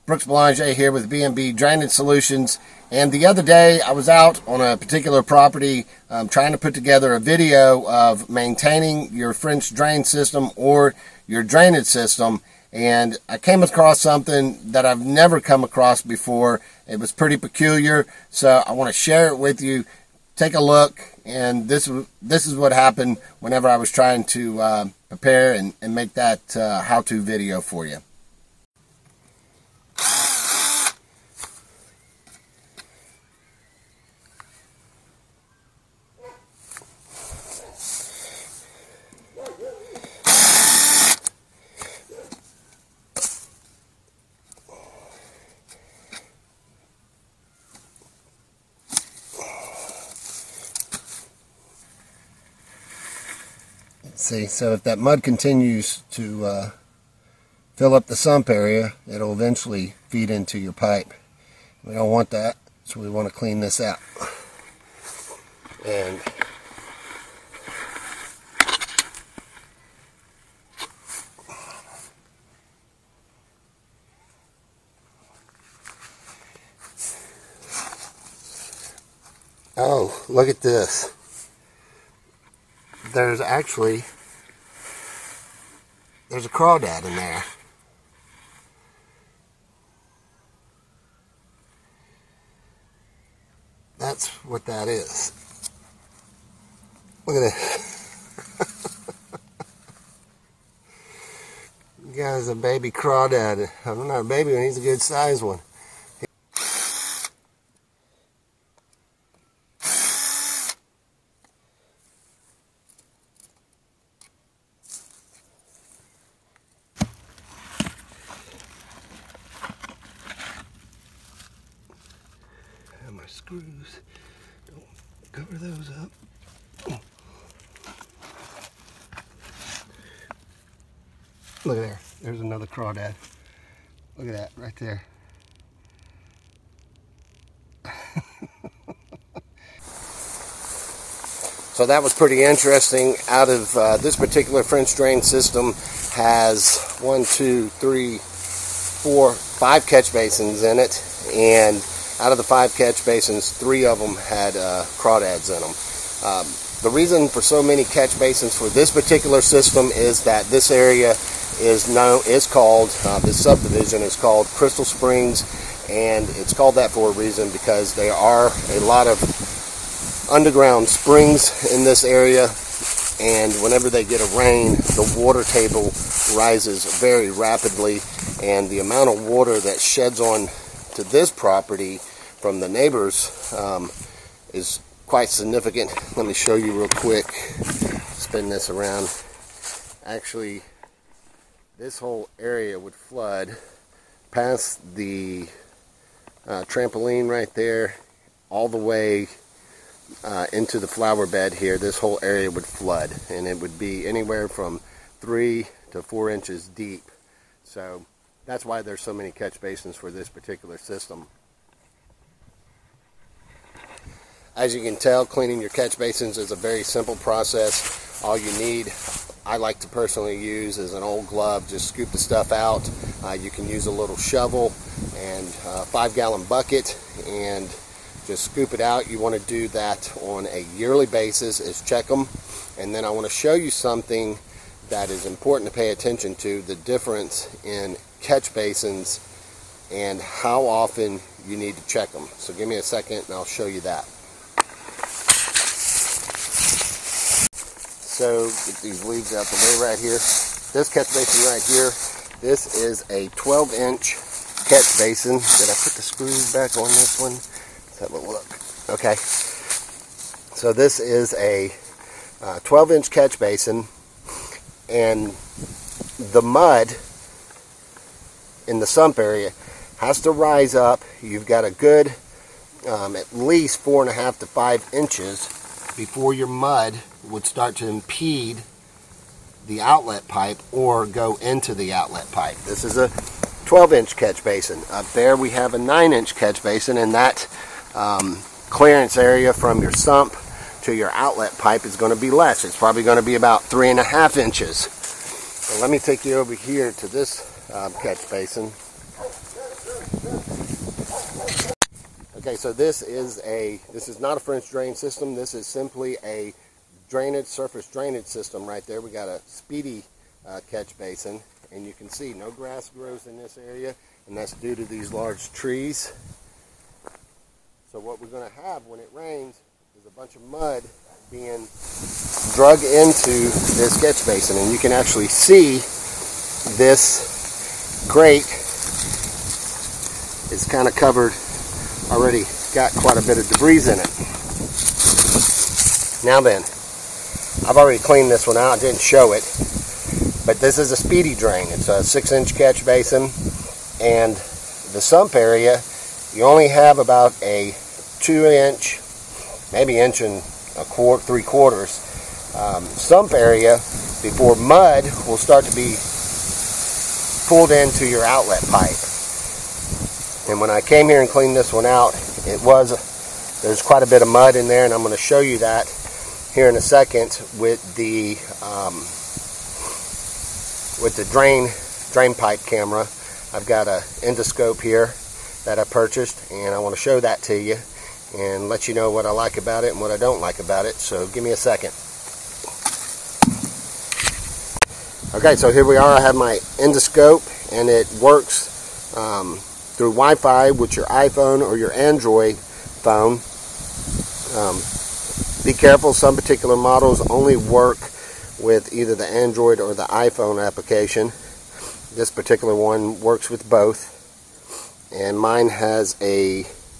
Brooks Belanger here with B&B Drainage Solutions. And the other day I was out on a particular property trying to put together a video of maintaining your French drain system or your drainage system. And I came across something that I've never come across before. It was pretty peculiar, so I want to share it with you. Take a look, and this is what happened whenever I was trying to prepare and make that how-to video for you. See, so if that mud continues to fill up the sump area, it'll eventually feed into your pipe. We don't want that, so we want to clean this out. And oh, look at this. There's a crawdad in there. That's what that is. Look at it. You guys, a baby crawdad. I'm not a baby one, he's a good sized one. My screws, don't cover those up. Look at there, there's another crawdad. Look at that right there. So that was pretty interesting. Out of this particular French drain system has 5 catch basins in it, and out of the 5 catch basins, 3 of them had crawdads in them. The reason for so many catch basins for this particular system is that this area is called, this subdivision is called Crystal Springs, and it's called that for a reason because there are a lot of underground springs in this area, and whenever they get a rain, the water table rises very rapidly, and the amount of water that sheds on to this property from the neighbors is quite significant. Let me show you real quick. Spin this around. Actually, this whole area would flood past the trampoline right there, all the way into the flower bed here. This whole area would flood, and it would be anywhere from 3 to 4 inches deep. So that's why there's so many catch basins for this particular system. As you can tell, cleaning your catch basins is a very simple process. All you need, I like to personally use, is an old glove. Just scoop the stuff out. You can use a little shovel and a 5-gallon bucket and just scoop it out. You want to do that on a yearly basis, is check them. And then I want to show you something that is important to pay attention to, the difference in catch basins and how often you need to check them. So give me a second and I'll show you that. So get these leaves out the way right here. This catch basin right here, this is a 12-inch catch basin. Did I put the screws back on this one? Let's have a look. Okay. So this is a 12-inch catch basin, and the mud in the sump area has to rise up. You've got a good at least 4.5 to 5 inches before your mud would start to impede the outlet pipe or go into the outlet pipe. This is a 12-inch catch basin. Up there we have a 9-inch catch basin, and that clearance area from your sump to your outlet pipe is going to be less. It's probably going to be about 3.5 inches. So let me take you over here to this catch basin. Okay, so this is not a French drain system. This is simply a surface drainage system right there. We got a Speedy catch basin, and you can see no grass grows in this area, and that's due to these large trees. So what we're going to have when it rains is a bunch of mud being drug into this catch basin, and you can actually see this grate is kind of covered, already got quite a bit of debris in it. Now then, I've already cleaned this one out. I didn't show it, but this is a Speedy Drain. It's a 6-inch catch basin, and the sump area, you only have about a 2-inch, maybe inch and a quarter, 3/4 sump area before mud will start to be pulled into your outlet pipe. And when I came here and cleaned this one out, there's quite a bit of mud in there, and I'm going to show you that here in a second with the drain pipe camera. I've got an endoscope here that I purchased, and I want to show that to you and let you know what I like about it and what I don't like about it. So give me a second. Okay, so here we are. I have my endoscope, and it works through Wi-Fi with your iPhone or your Android phone. Be careful, some particular models only work with either the Android or the iPhone application. This particular one works with both, and mine has a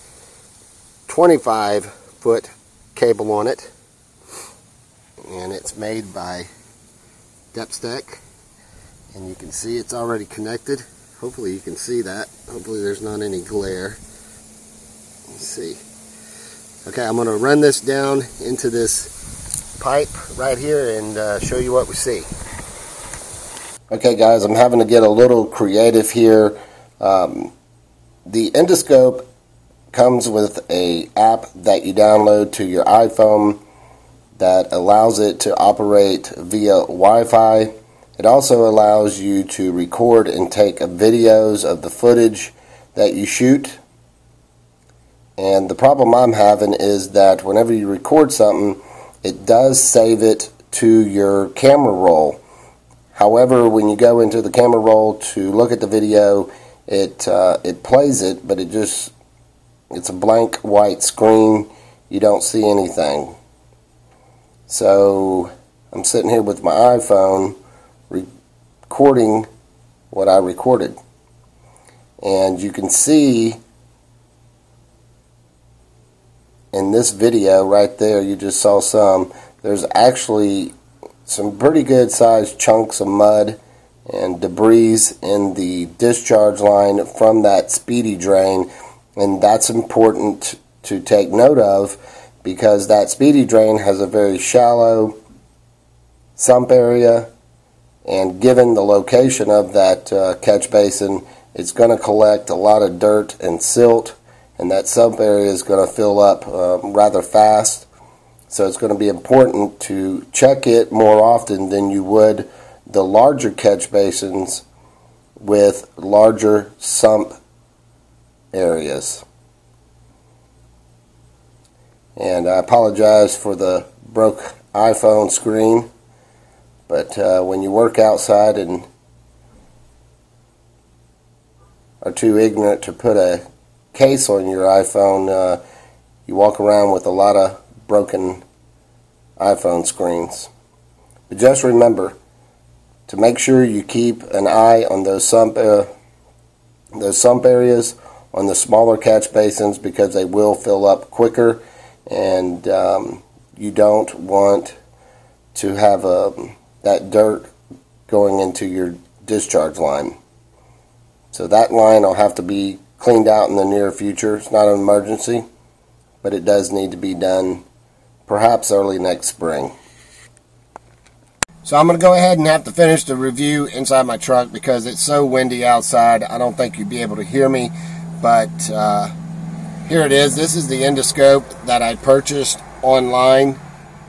25-foot cable on it, and it's made by Depstech, and you can see it's already connected. Hopefully you can see that. Hopefully there's not any glare. Let's see. Okay, I'm going to run this down into this pipe right here and show you what we see. Okay guys, I'm having to get a little creative here. The endoscope comes with an app that you download to your iPhone that allows it to operate via Wi-Fi. It also allows you to record and take videos of the footage that you shoot. And the problem I'm having is that whenever you record something, it does save it to your camera roll. However, when you go into the camera roll to look at the video, it plays it, but it's a blank white screen. You don't see anything. So I'm sitting here with my iPhone recording what I recorded, and you can see in this video right there, you just saw there's actually some pretty good sized chunks of mud and debris in the discharge line from that Speedy Drain, and that's important to take note of because that Speedy Drain has a very shallow sump area, and given the location of that catch basin, it's going to collect a lot of dirt and silt, and that sump area is going to fill up rather fast. So it's going to be important to check it more often than you would the larger catch basins with larger sump areas. And I apologize for the broke iPhone screen, but when you work outside and are too ignorant to put a case on your iPhone, you walk around with a lot of broken iPhone screens. But just remember to make sure you keep an eye on those sump areas on the smaller catch basins, because they will fill up quicker, and you don't want to have that dirt going into your discharge line. So that line will have to be cleaned out in the near future. It's not an emergency, but it does need to be done perhaps early next spring. So I'm going to go ahead and have to finish the review inside my truck because it's so windy outside. I don't think you'd be able to hear me, but here it is. This is the endoscope that I purchased online.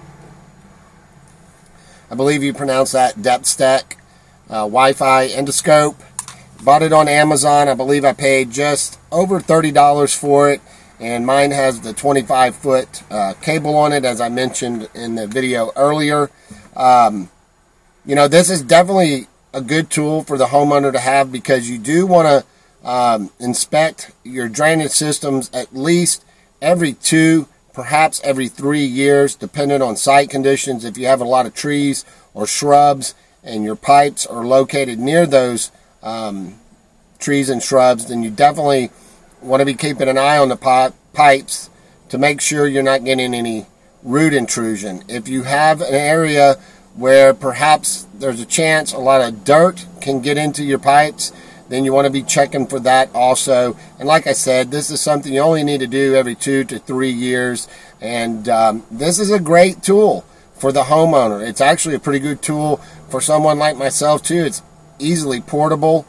I believe you pronounce that Depstech Wi-Fi endoscope. Bought it on Amazon. I believe I paid just over $30 for it, and mine has the 25-foot cable on it, as I mentioned in the video earlier. You know, this is definitely a good tool for the homeowner to have, because you do want to inspect your drainage systems at least every 2, perhaps every 3 years, depending on site conditions. If you have a lot of trees or shrubs and your pipes are located near those trees and shrubs, then you definitely want to be keeping an eye on the pipes to make sure you're not getting any root intrusion. If you have an area where perhaps there's a chance a lot of dirt can get into your pipes, then you want to be checking for that also. And like I said, this is something you only need to do every 2 to 3 years. And this is a great tool for the homeowner. It's actually a pretty good tool for someone like myself too. It's easily portable.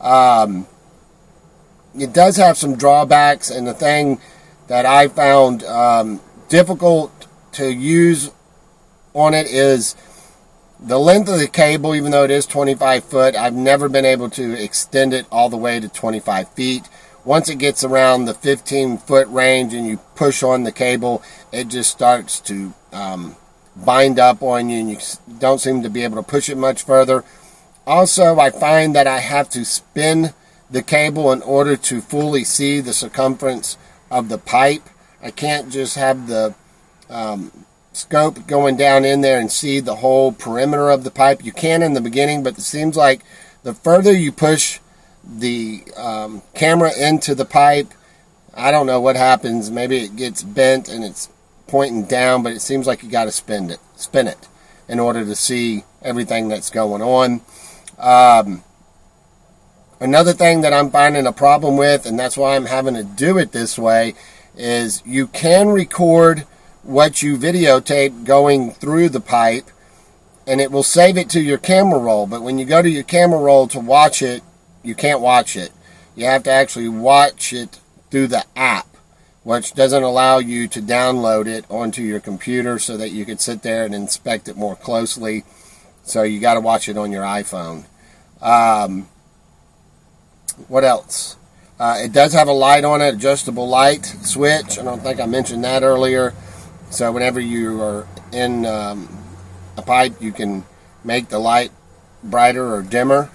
It does have some drawbacks, and the thing that I found difficult to use on it is the length of the cable. Even though it is 25 foot, I've never been able to extend it all the way to 25 feet. Once it gets around the 15-foot range and you push on the cable, it just starts to bind up on you, and you don't seem to be able to push it much further. Also, I find that I have to spin the cable in order to fully see the circumference of the pipe. I can't just have the scope going down in there and see the whole perimeter of the pipe. You can in the beginning, but it seems like the further you push the camera into the pipe, I don't know what happens. Maybe it gets bent and it's pointing down, but it seems like you got to spin it in order to see everything that's going on. Another thing that I'm finding a problem with, and that's why I'm having to do it this way, is you can record what you videotape going through the pipe, and it will save it to your camera roll. But when you go to your camera roll to watch it, you can't watch it. You have to actually watch it through the app, which doesn't allow you to download it onto your computer so that you could sit there and inspect it more closely. So you got to watch it on your iPhone. What else? It does have a light on it, adjustable light switch. I don't think I mentioned that earlier. So whenever you are in a pipe, you can make the light brighter or dimmer.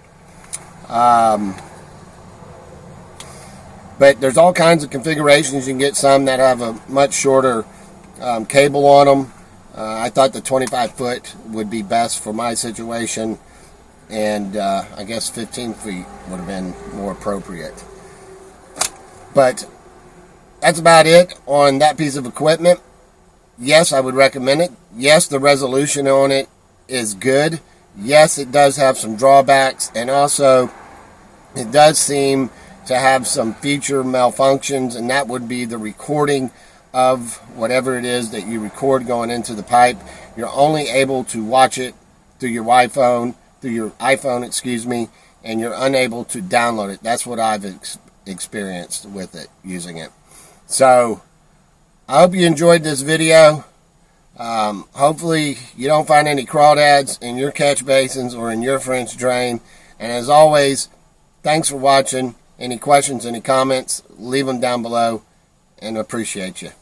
But there's all kinds of configurations. You can get some that have a much shorter cable on them. I thought the 25-foot would be best for my situation, and I guess 15 feet would have been more appropriate. But that's about it on that piece of equipment. Yes, I would recommend it. Yes, the resolution on it is good. Yes, it does have some drawbacks, and also it does seem to have some feature malfunctions, and that would be the recording of whatever it is that you record going into the pipe. You're only able to watch it through your iPhone, excuse me, and you're unable to download it. That's what I've experienced with it, using it. So I hope you enjoyed this video. Hopefully you don't find any crawdads in your catch basins or in your French drain. And as always, thanks for watching. Any questions, any comments, leave them down below, and appreciate you.